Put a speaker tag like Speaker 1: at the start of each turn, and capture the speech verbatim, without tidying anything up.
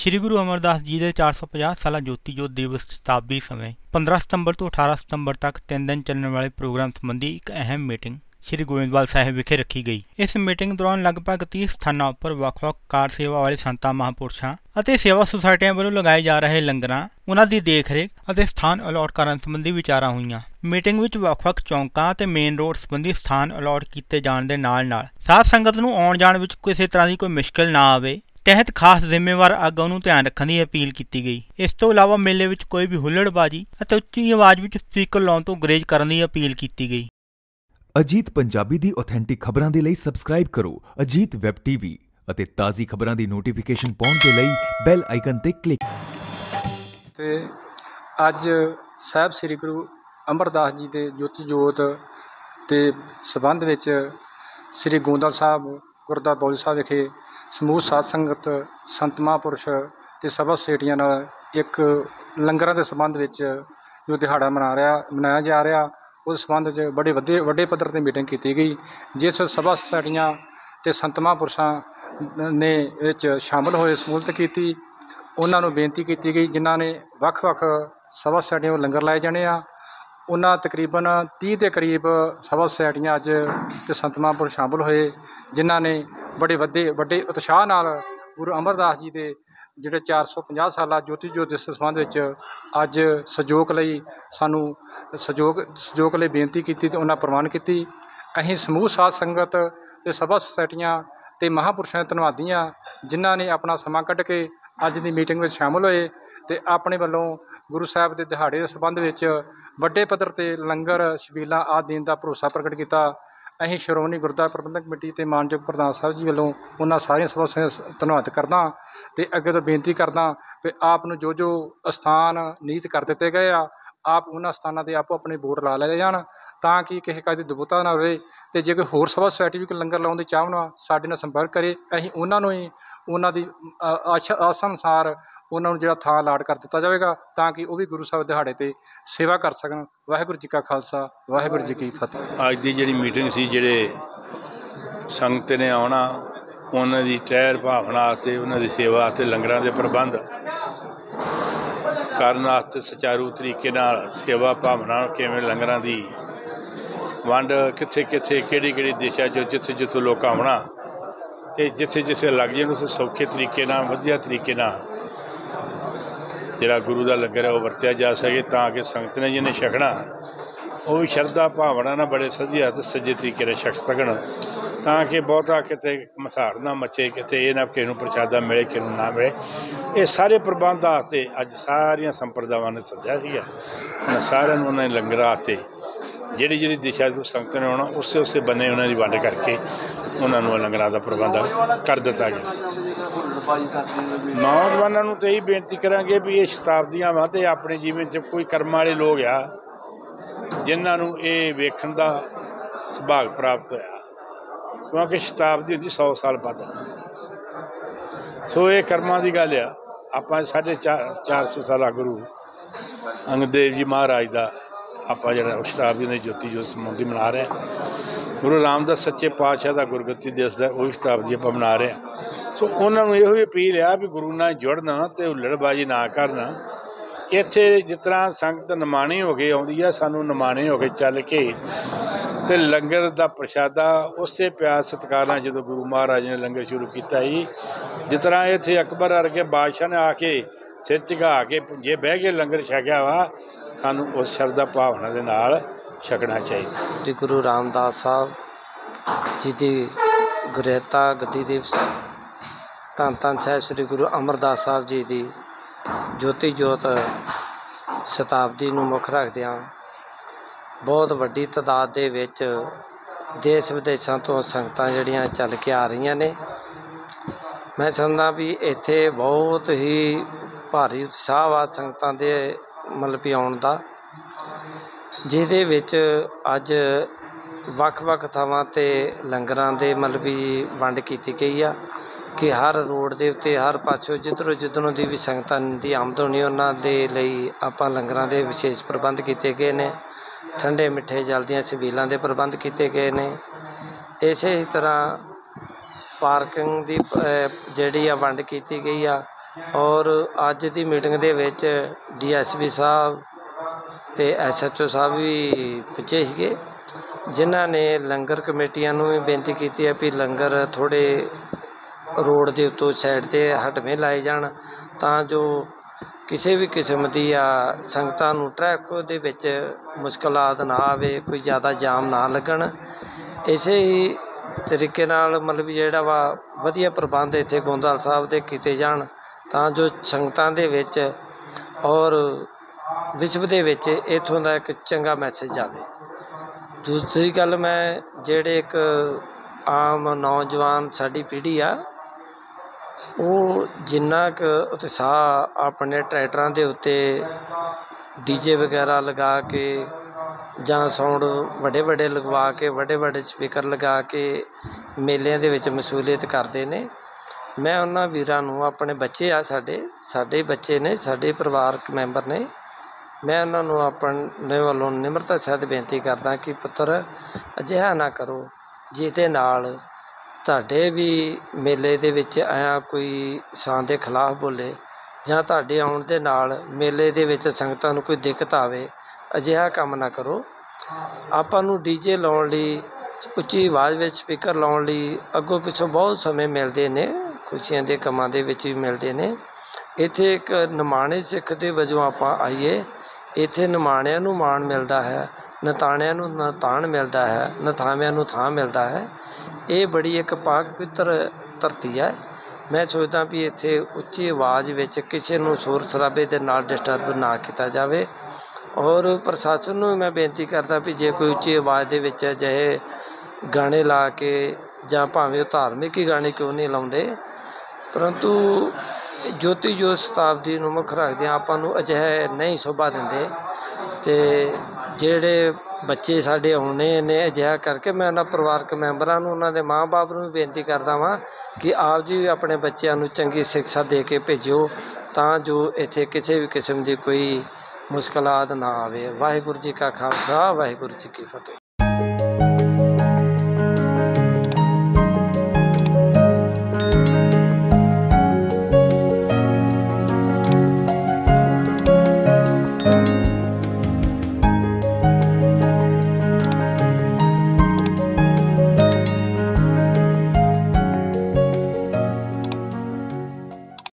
Speaker 1: श्री गुरु अमरदास जी के चार सौ पचास साल ज्योति जोत दिवस शताब्दी समय पंद्रह सितंबर तो अठारह सितंबर तक तीन दिन चलने वाले प्रोग्राम संबंधी एक अहम मीटिंग श्री गोबिंदवाल साहिब विखे रखी गई। इस मीटिंग दौरान लगभग तीस स्थानों पर ਵੱਖ-ਵੱਖ कार सेवा वाले संतां महापुरुषों ਅਤੇ सेवा सोसायटियां ਵੱਲੋਂ लगाए जा रहे लंगरां उन्हां दी देख रेख ਅਤੇ स्थान अलॉट ਕਰਨ संबंधी विचारां ਹੋਈਆਂ। मीटिंग ਵਿੱਚ ਵੱਖ-ਵੱਖ ਚੌਂਕਾਂ ਅਤੇ ਮੇਨ ਰੋਡ संबंधी स्थान अलॉट ਕੀਤੇ ਜਾਣ ਦੇ ਨਾਲ-ਨਾਲ ਸਾਧ ਸੰਗਤ ਨੂੰ ਆਉਣ ਜਾਣ ਵਿੱਚ ਕਿਸੇ ਤਰ੍ਹਾਂ ਦੀ ਕੋਈ ਮੁਸ਼ਕਲ ਨਾ ਆਵੇ तहत खास जिम्मेवार आगों ਨੂੰ ਧਿਆਨ ਰੱਖਣ ਦੀ अपील की गई। इस तो इलावा मेले में कोई भी हुल्लड़बाजी ਅਤੇ ਉੱਚੀ आवाज़ ਵਿੱਚ स्पीकर ਲਾਉਣ ਤੋਂ गुरेज ਕਰਨ ਦੀ अपील की गई।
Speaker 2: ਅਜੀਤ ਪੰਜਾਬੀ ਦੀ ਆਥੈਂਟਿਕ ਖਬਰਾਂ ਦੇ ਲਈ ਸਬਸਕ੍ਰਾਈਬ ਕਰੋ ਅਜੀਤ ਵੈਬ ਟੀਵੀ ਅਤੇ ਤਾਜ਼ੀ ਖਬਰਾਂ ਦੀ ਨੋਟੀਫਿਕੇਸ਼ਨ ਪਾਉਣ ਦੇ ਲਈ ਬੈਲ ਆਈਕਨ ਤੇ ਕਲਿੱਕ।
Speaker 3: ਤੇ ਅੱਜ ਸਾਹਿਬ ਸ੍ਰੀ ਗੁਰੂ ਅਮਰਦਾਸ ਜੀ ਦੇ ਜੋਤੀ ਜੋਤ ਦੇ ਸਬੰਧ ਵਿੱਚ ਸ੍ਰੀ ਗੋਂਦਵਾਲ ਸਾਹਿਬ ਗੁਰਦੁਆਰਾ ਬੌਲੀ ਸਾਹਿਬ ਵਿਖੇ ਸਮੂਹ ਸਾਧ ਸੰਗਤ ਸੰਤ ਮਹਾਂਪੁਰਸ਼ ਅਤੇ ਸਭਾ ਸੋਸਾਇਟੀਆਂ ਨਾਲ ਇੱਕ ਲੰਗਰਾਂ ਦੇ ਸੰਬੰਧ ਵਿੱਚ ਜੋ ਦਿਹਾੜਾ ਮਨਾ ਰਿਹਾ ਮਨਾਇਆ ਜਾ ਰਿਹਾ ਉਸ ਸੰਬੰਧ 'ਚ ਬੜੇ ਵੱਡੇ ਵੱਡੇ ਪੱਧਰ 'ਤੇ ਮੀਟਿੰਗ ਕੀਤੀ ਗਈ, ਜਿਸ ਸਭਾ ਸੁਸਾਇਟੀਆਂ ਅਤੇ ਸੰਤ ਮਹਾਂਪੁਰਸ਼ਾਂ ਨੇ ਵਿੱਚ ਸ਼ਾਮਲ ਹੋਏ ਸਮੂਲਤ ਕੀਤੀ। ਉਹਨਾਂ ਨੂੰ ਬੇਨਤੀ ਕੀਤੀ ਗਈ ਜਿਨ੍ਹਾਂ ਨੇ ਵੱਖ ਵੱਖ ਸਭਾ ਸੁਸਾਇਟੀਆਂ ਵੱਲੋਂ ਲੰਗਰ ਲਾਏ ਜਾਣੇ ਆ। ਉਹਨਾਂ ਤਕਰੀਬਨ ਤੀਹ ਦੇ ਕਰੀਬ ਸਭਾ ਸੁਸਾਇਟੀਆਂ ਅੱਜ ਅਤੇ ਸੰਤ ਮਹਾਂਪੁਰਸ਼ ਸ਼ਾਮਲ ਹੋਏ, ਜਿਨ੍ਹਾਂ ਨੇ ਬੜੇ ਵੱਡੇ ਵੱਡੇ ਉਤਸ਼ਾਹ ਨਾਲ ਗੁਰੂ ਅਮਰਦਾਸ ਜੀ ਦੇ ਜਿਹੜੇ ਚਾਰ ਸੌ ਪੰਜਾਹ ਸਾਲਾ ਜੋਤੀ ਜੋਤ ਦੇ ਸੰਬੰਧ ਵਿੱਚ ਅੱਜ ਸਹਿਯੋਗ ਲਈ ਸਾਨੂੰ ਸਹਿਯੋਗ ਸਹਿਯੋਗ ਲਈ ਬੇਨਤੀ ਕੀਤੀ ਅਤੇ ਉਹਨਾਂ ਪ੍ਰਵਾਨ ਕੀਤੀ। ਅਸੀਂ ਸਮੂਹ ਸਾਧ ਸੰਗਤ ਅਤੇ ਸਭਾ ਸੁਸਾਇਟੀਆਂ ਅਤੇ ਮਹਾਂਪੁਰਸ਼ਾਂ ਦੇ ਧੰਨਵਾਦੀ ਹਾਂ ਜਿਨ੍ਹਾਂ ਨੇ ਆਪਣਾ ਸਮਾਂ ਕੱਢ ਕੇ ਅੱਜ ਦੀ ਮੀਟਿੰਗ ਵਿੱਚ ਸ਼ਾਮਲ ਹੋਏ ਅਤੇ ਆਪਣੇ ਵੱਲੋਂ ਗੁਰੂ ਸਾਹਿਬ ਦੇ ਦਿਹਾੜੇ ਦੇ ਸੰਬੰਧ ਵਿੱਚ ਵੱਡੇ ਪੱਧਰ 'ਤੇ ਲੰਗਰ ਛਬੀਲਾਂ ਆਦਿ ਦੇਣ ਦਾ ਭਰੋਸਾ ਪ੍ਰਗਟ ਕੀਤਾ। ਅਸੀਂ ਸ਼੍ਰੋਮਣੀ ਗੁਰਦੁਆਰਾ ਪ੍ਰਬੰਧਕ ਕਮੇਟੀ ਅਤੇ ਮਾਨਯੋਗ ਪ੍ਰਧਾਨ ਸਾਹਿਬ ਜੀ ਵੱਲੋਂ ਉਹਨਾਂ ਸਾਰੀਆਂ ਸਭਾ ਸੰਗਤਾਂ ਦਾ ਧੰਨਵਾਦ ਕਰਦਾ ਅਤੇ ਅੱਗੇ ਤੋਂ ਬੇਨਤੀ ਕਰਦਾ ਵੀ ਆਪ ਨੂੰ ਜੋ ਜੋ ਅਸਥਾਨ ਨੀਤ ਕਰ ਦਿੱਤੇ ਗਏ ਆ ਆਪ ਉਹਨਾਂ ਸਥਾਨਾਂ 'ਤੇ ਆਪੋ ਆਪਣੇ ਬੋਰਡ ਲਾ ਲਏ ਜਾਣ ਤਾਂ ਕਿ ਕਿਸੇ ਕਾਜ ਦੀ ਦੁਬਤਾ ਨਾ ਹੋਵੇ। ਅਤੇ ਜੇ ਕੋਈ ਹੋਰ ਸਭਾ ਸੁਸਾਇਟੀ ਵੀ ਕੋਈ ਲੰਗਰ ਲਾਉਣ ਦੀ ਚਾਹਵਾਨ ਸਾਡੇ ਨਾਲ ਸੰਪਰਕ ਕਰੇ, ਅਸੀਂ ਉਹਨਾਂ ਨੂੰ ਹੀ ਉਹਨਾਂ ਦੀ ਆਸ ਆਸ ਅਨੁਸਾਰ ਉਹਨਾਂ ਨੂੰ ਜਿਹੜਾ ਥਾਂ ਅਲਾਟ ਕਰ ਦਿੱਤਾ ਜਾਵੇਗਾ ਤਾਂ ਕਿ ਉਹ ਵੀ ਗੁਰੂ ਸਾਹਿਬ ਦਿਹਾੜੇ 'ਤੇ ਸੇਵਾ ਕਰ ਸਕਣ। ਵਾਹਿਗੁਰੂ ਜੀ ਕਾ ਖਾਲਸਾ ਵਾਹਿਗੁਰੂ ਜੀ ਕੀ ਫਤਿਹ।
Speaker 4: ਅੱਜ ਦੀ ਜਿਹੜੀ ਮੀਟਿੰਗ ਸੀ, ਜਿਹੜੇ ਸੰਗਤ ਨੇ ਆਉਣਾ ਉਹਨਾਂ ਦੀ ਠਹਿਰ ਭਾਵਨਾ ਅਤੇ ਉਹਨਾਂ ਦੀ ਸੇਵਾ ਅਤੇ ਲੰਗਰਾਂ ਦੇ ਪ੍ਰਬੰਧ ਕਰਨ ਵਾਸਤੇ ਸੁਚਾਰੂ ਤਰੀਕੇ ਨਾਲ ਸੇਵਾ ਭਾਵਨਾ ਕਿਵੇਂ ਲੰਗਰਾਂ ਦੀ ਵੰਡ ਕਿੱਥੇ ਕਿੱਥੇ ਕਿਹੜੀ ਕਿਹੜੀ ਦਿਸ਼ਾ 'ਚ ਜਿੱਥੇ ਜਿੱਥੇ ਲੋਕ ਆਉਣਾ ਅਤੇ ਜਿੱਥੇ ਜਿੱਥੇ ਲੱਗ ਜਾਣ ਉਸ ਸੌਖੇ ਤਰੀਕੇ ਨਾਲ ਵਧੀਆ ਤਰੀਕੇ ਨਾਲ ਜਿਹੜਾ ਗੁਰੂ ਦਾ ਲੰਗਰ ਹੈ ਉਹ ਵਰਤਿਆ ਜਾ ਸਕੇ ਤਾਂ ਕਿ ਸੰਗਤ ਨੇ ਜਿਹਨੇ ਛਕਣਾ ਉਹ ਵੀ ਸ਼ਰਧਾ ਭਾਵਨਾ ਨਾਲ ਬੜੇ ਵਧੀਆ ਅਤੇ ਸੱਜੇ ਤਰੀਕੇ ਨਾਲ ਛਕ ਸਕਣ ਤਾਂ ਕਿ ਬਹੁਤਾ ਕਿਤੇ ਮਸਾੜ ਨਾ ਮੱਚੇ, ਕਿਤੇ ਇਹ ਨਾ ਕਿਸੇ ਨੂੰ ਪ੍ਰਸ਼ਾਦਾ ਮਿਲੇ ਕਿਸੇ ਨੂੰ ਨਾ ਮਿਲੇ। ਇਹ ਸਾਰੇ ਪ੍ਰਬੰਧ ਵਾਸਤੇ ਅੱਜ ਸਾਰੀਆਂ ਸੰਪਰਦਾਵਾਂ ਨੇ ਸੱਦਿਆ ਸੀਗਾ। ਉਹਨਾਂ ਸਾਰਿਆਂ ਨੂੰ ਉਹਨਾਂ ਨੇ ਲੰਗਰ ਵਾਸਤੇ ਜਿਹੜੀ ਜਿਹੜੀ ਦਿਸ਼ਾ ਤੋਂ ਸੰਗਤ ਨੇ ਆਉਣਾ ਉਸੇ ਉਸੇ ਬੰਨੇ ਉਹਨਾਂ ਦੀ ਵੰਡ ਕਰਕੇ ਉਹਨਾਂ ਨੂੰ ਲੰਗਰਾਂ ਦਾ ਪ੍ਰਬੰਧ ਕਰ ਦਿੱਤਾ ਗਿਆ। ਨੌਜਵਾਨਾਂ ਨੂੰ ਤਾਂ ਇਹੀ ਬੇਨਤੀ ਕਰਾਂਗੇ ਵੀ ਇਹ ਸ਼ਤਾਬਦੀਆਂ ਵਾ ਅਤੇ ਆਪਣੇ ਜੀਵਨ 'ਚ ਕੋਈ ਕਰਮਾਂ ਵਾਲੇ ਲੋਕ ਆ ਜਿਨ੍ਹਾਂ ਨੂੰ ਇਹ ਵੇਖਣ ਦਾ ਸੁਭਾਗ ਪ੍ਰਾਪਤ ਹੋਇਆ, ਕਿਉਂਕਿ ਸ਼ਤਾਬਦੀ ਹੁੰਦੀ ਸੌ ਸਾਲ ਬਾਅਦ। ਸੋ ਇਹ ਕਰਮਾਂ ਦੀ ਗੱਲ ਆ। ਆਪਾਂ ਸਾਢੇ ਚਾਰ ਚਾਰ ਸੌ ਸਾਲਾ ਗੁਰੂ ਅੰਗਦ ਦੇਵ ਜੀ ਮਹਾਰਾਜ ਦਾ ਆਪਾਂ ਜਿਹੜਾ ਸ਼ਤਾਬਦੀ ਨੇ ਜੋਤੀ ਜੋਤ ਸੰਬੰਧੀ ਮਨਾ ਰਹੇ ਹਾਂ। ਗੁਰੂ ਰਾਮਦਾਸ ਸੱਚੇ ਪਾਤਸ਼ਾਹ ਦਾ ਗੁਰਗੱਦੀ ਦਿਵਸ ਦਾ ਉਹ ਸ਼ਤਾਬਦੀ ਆਪਾਂ ਮਨਾ ਰਹੇ ਹਾਂ। ਸੋ ਉਹਨਾਂ ਨੂੰ ਇਹੋ ਹੀ ਅਪੀਲ ਆ ਵੀ ਗੁਰੂ ਨਾਲ ਜੁੜਨ ਅਤੇ ਹੁੱਲੜਬਾਜ਼ੀ ਨਾ ਕਰਨ। ਇੱਥੇ ਜਿਸ ਤਰ੍ਹਾਂ ਸੰਗਤ ਨਿਮਾਣੀ ਹੋ ਕੇ ਆਉਂਦੀ ਆ, ਸਾਨੂੰ ਨਿਮਾਣੇ ਹੋ ਕੇ ਚੱਲ ਕੇ ਅਤੇ ਲੰਗਰ ਦਾ ਪ੍ਰਸ਼ਾਦਾ ਉਸੇ ਪਿਆਰ ਸਤਿਕਾਰ ਨਾਲ ਜਦੋਂ ਗੁਰੂ ਮਹਾਰਾਜ ਨੇ ਲੰਗਰ ਸ਼ੁਰੂ ਕੀਤਾ ਸੀ, ਜਿਸ ਤਰ੍ਹਾਂ ਇੱਥੇ ਅਕਬਰ ਵਰਗੇ ਬਾਦਸ਼ਾਹ ਨੇ ਆ ਕੇ ਸਿਰ ਝੁਕਾ ਕੇ ਜੇ ਬਹਿ ਕੇ ਲੰਗਰ ਛਕਿਆ ਵਾ, ਸਾਨੂੰ ਉਸ ਸ਼ਰਧਾ ਭਾਵਨਾ ਦੇ ਨਾਲ ਛਕਣਾ ਚਾਹੀਦਾ।
Speaker 5: ਸ੍ਰੀ ਗੁਰੂ ਰਾਮਦਾਸ ਸਾਹਿਬ ਜੀ ਦੀ ਗੁਰਤਾ ਗੱਦੀ ਦਿਵਸ, ਧੰਨ ਧੰਨ ਸਾਹਿਬ ਸ੍ਰੀ ਗੁਰੂ ਅਮਰਦਾਸ ਸਾਹਿਬ ਜੀ ਦੀ ਜੋਤੀ ਜੋਤ ਸ਼ਤਾਬਦੀ ਨੂੰ ਮੁੱਖ ਰੱਖਦਿਆਂ ਬਹੁਤ ਵੱਡੀ ਤਾਦਾਦ ਦੇ ਵਿੱਚ ਦੇਸ਼ ਵਿਦੇਸ਼ਾਂ ਤੋਂ ਸੰਗਤਾਂ ਜਿਹੜੀਆਂ ਚੱਲ ਕੇ ਆ ਰਹੀਆਂ ਨੇ। ਮੈਂ ਸਮਝਦਾ ਵੀ ਇੱਥੇ ਬਹੁਤ ਹੀ ਭਾਰੀ ਉਤਸ਼ਾਹ ਵਾ ਸੰਗਤਾਂ ਦੇ ਮਤਲਬ ਵੀ ਆਉਣ ਦਾ, ਜਿਹਦੇ ਵਿੱਚ ਅੱਜ ਵੱਖ ਵੱਖ ਥਾਵਾਂ 'ਤੇ ਲੰਗਰਾਂ ਦੇ ਮਤਲਬ ਵੀ ਵੰਡ ਕੀਤੀ ਗਈ ਆ ਕਿ ਹਰ ਰੋਡ ਦੇ ਉੱਤੇ ਹਰ ਪਾਸੋਂ ਜਿੱਧਰੋਂ ਜਿੱਧਰੋਂ ਦੀ ਵੀ ਸੰਗਤਾਂ ਦੀ ਆਮਦ ਹੋਣੀ ਉਹਨਾਂ ਦੇ ਲਈ ਆਪਾਂ ਲੰਗਰਾਂ ਦੇ ਵਿਸ਼ੇਸ਼ ਪ੍ਰਬੰਧ ਕੀਤੇ ਗਏ ਨੇ। ਠੰਡੇ ਮਿੱਠੇ ਜਲ ਦੀਆਂ ਛਬੀਲਾਂ ਦੇ ਪ੍ਰਬੰਧ ਕੀਤੇ ਗਏ ਨੇ। ਇਸੇ ਹੀ ਤਰ੍ਹਾਂ ਪਾਰਕਿੰਗ ਦੀ ਜਿਹੜੀ ਆ ਵੰਡ ਕੀਤੀ ਗਈ ਆ ਔਰ ਅੱਜ ਦੀ ਮੀਟਿੰਗ ਦੇ ਵਿੱਚ ਡੀ ਐਸ ਪੀ ਸਾਹਿਬ ਤੇ ਐਸ ਐਚ ਓ ਸਾਹਿਬ ਵੀ ਪੁੱਜੇ ਸੀਗੇ, ਜਿਨ੍ਹਾਂ ਨੇ ਲੰਗਰ ਕਮੇਟੀਆਂ ਨੂੰ ਵੀ ਬੇਨਤੀ ਕੀਤੀ ਹੈ ਵੀ ਲੰਗਰ ਥੋੜ੍ਹੇ ਰੋਡ ਦੇ ਉੱਤੋਂ ਸਾਈਡ 'ਤੇ ਹਟਵੇਂ ਲਾਏ ਜਾਣ, ਤਾਂ ਜੋ ਕਿਸੇ ਵੀ ਕਿਸਮ ਦੀ ਆ ਸੰਗਤਾਂ ਨੂੰ ਟਰੈਫਿਕ ਦੇ ਵਿੱਚ ਮੁਸ਼ਕਲਾਤ ਨਾ ਆਵੇ, ਕੋਈ ਜ਼ਿਆਦਾ ਜਾਮ ਨਾ ਲੱਗਣ। ਇਸੇ ਹੀ ਤਰੀਕੇ ਨਾਲ ਮਤਲਬ ਵੀ ਜਿਹੜਾ ਵਾ ਵਧੀਆ ਪ੍ਰਬੰਧ ਇੱਥੇ ਗੋਂਦਵਾਲ ਸਾਹਿਬ ਦੇ ਕੀਤੇ ਜਾਣ, ਤਾਂ ਜੋ ਸੰਗਤਾਂ ਦੇ ਵਿੱਚ ਔਰ ਵਿਸ਼ਵ ਦੇ ਵਿੱਚ ਇੱਥੋਂ ਦਾ ਇੱਕ ਚੰਗਾ ਮੈਸੇਜ ਜਾਵੇ। ਦੂਸਰੀ ਗੱਲ, ਮੈਂ ਜਿਹੜੇ ਇੱਕ ਆਮ ਨੌਜਵਾਨ ਸਾਡੀ ਪੀੜ੍ਹੀ ਆ, ਉਹ ਜਿੰਨਾ ਕੁ ਉਤਸ਼ਾਹ ਆਪਣੇ ਟਰੈਕਟਰਾਂ ਦੇ ਉੱਤੇ ਡੀ ਜੇ ਵਗੈਰਾ ਲਗਾ ਕੇ ਜਾਂ ਸਾਊਂਡ ਵੱਡੇ ਵੱਡੇ ਲਗਵਾ ਕੇ ਵੱਡੇ ਵੱਡੇ ਸਪੀਕਰ ਲਗਾ ਕੇ ਮੇਲਿਆਂ ਦੇ ਵਿੱਚ ਮਸ਼ਮੂਲੀਅਤ ਕਰਦੇ ਨੇ, ਮੈਂ ਉਹਨਾਂ ਵੀਰਾਂ ਨੂੰ, ਆਪਣੇ ਬੱਚੇ ਆ ਸਾਡੇ ਸਾਡੇ ਬੱਚੇ ਨੇ, ਸਾਡੇ ਪਰਿਵਾਰਕ ਮੈਂਬਰ ਨੇ, ਮੈਂ ਉਹਨਾਂ ਨੂੰ ਆਪਣੇ ਵੱਲੋਂ ਨਿਮਰਤਾ ਸਹਿਤ ਬੇਨਤੀ ਕਰਦਾ ਕਿ ਪੁੱਤਰ ਅਜਿਹਾ ਨਾ ਕਰੋ ਜਿਹਦੇ ਨਾਲ ਤੁਹਾਡੇ ਵੀ ਮੇਲੇ ਦੇ ਵਿੱਚ ਆਇਆ ਕੋਈ ਸ਼ਾਨ ਦੇ ਖਿਲਾਫ ਬੋਲੇ, ਜਾਂ ਤੁਹਾਡੇ ਆਉਣ ਦੇ ਨਾਲ ਮੇਲੇ ਦੇ ਵਿੱਚ ਸੰਗਤਾਂ ਨੂੰ ਕੋਈ ਦਿੱਕਤ ਆਵੇ। ਅਜਿਹਾ ਕੰਮ ਨਾ ਕਰੋ। ਆਪਾਂ ਨੂੰ ਡੀ ਜੇ ਲਾਉਣ ਲਈ, ਉੱਚੀ ਆਵਾਜ਼ ਵਿੱਚ ਸਪੀਕਰ ਲਾਉਣ ਲਈ ਅੱਗੋਂ ਪਿੱਛੋਂ ਬਹੁਤ ਸਮੇਂ ਮਿਲਦੇ ਨੇ, ਖੁਸ਼ੀਆਂ ਦੇ ਕੰਮਾਂ ਦੇ ਵਿੱਚ ਵੀ ਮਿਲਦੇ ਨੇ। ਇੱਥੇ ਇੱਕ ਨਿਮਾਣੇ ਸਿੱਖ ਦੇ ਵਜੋਂ ਆਪਾਂ ਆਈਏ, ਇੱਥੇ ਨਿਮਾਣਿਆਂ ਨੂੰ ਮਾਣ ਮਿਲਦਾ ਹੈ, ਨਤਾਣਿਆਂ ਨੂੰ ਨਤਾਣ ਮਿਲਦਾ ਹੈ, ਨਥਾਵਿਆਂ ਨੂੰ ਥਾਂ ਮਿਲਦਾ ਹੈ। ਇਹ ਬੜੀ ਇੱਕ ਪਾਕ ਪਵਿੱਤਰ ਧਰਤੀ ਹੈ। ਮੈਂ ਸੋਚਦਾ ਵੀ ਇੱਥੇ ਉੱਚੀ ਆਵਾਜ਼ ਵਿੱਚ ਕਿਸੇ ਨੂੰ ਸ਼ੋਰ ਸ਼ਰਾਬੇ ਦੇ ਨਾਲ ਡਿਸਟਰਬ ਨਾ ਕੀਤਾ ਜਾਵੇ। ਔਰ ਪ੍ਰਸ਼ਾਸਨ ਨੂੰ ਮੈਂ ਬੇਨਤੀ ਕਰਦਾ ਵੀ ਜੇ ਕੋਈ ਉੱਚੀ ਆਵਾਜ਼ ਦੇ ਵਿੱਚ ਅਜਿਹੇ ਗਾਣੇ ਲਾ ਕੇ, ਜਾਂ ਭਾਵੇਂ ਉਹ ਧਾਰਮਿਕ ਹੀ ਗਾਣੇ ਕਿਉਂ ਨਹੀਂ ਲਾਉਂਦੇ, ਪਰੰਤੂ ਜੋਤੀ ਜੋਤ ਸ਼ਤਾਬਦੀ ਨੂੰ ਮੁੱਖ ਰੱਖਦਿਆਂ ਆਪਾਂ ਨੂੰ ਅਜਿਹੇ ਨਹੀਂ ਸ਼ੋਭਾ ਦਿੰਦੇ। ਅਤੇ ਜਿਹੜੇ ਬੱਚੇ ਸਾਡੇ ਆਉਣੇ ਨੇ ਅਜਿਹਾ ਕਰਕੇ, ਮੈਂ ਉਹਨਾਂ ਪਰਿਵਾਰਕ ਮੈਂਬਰਾਂ ਨੂੰ, ਉਹਨਾਂ ਦੇ ਮਾਂ ਬਾਪ ਨੂੰ ਵੀ ਬੇਨਤੀ ਕਰਦਾ ਵਾਂ ਕਿ ਆਪ ਜੀ ਆਪਣੇ ਬੱਚਿਆਂ ਨੂੰ ਚੰਗੀ ਸਿੱਖਿਆ ਦੇ ਕੇ ਭੇਜੋ, ਤਾਂ ਜੋ ਇੱਥੇ ਕਿਸੇ ਵੀ ਕਿਸਮ ਦੀ ਕੋਈ ਮੁਸ਼ਕਲਾਤ ਨਾ ਆਵੇ। ਵਾਹਿਗੁਰੂ ਜੀ ਕਾ ਖਾਲਸਾ, ਵਾਹਿਗੁਰੂ ਜੀ ਕੀ ਫਤਿਹ।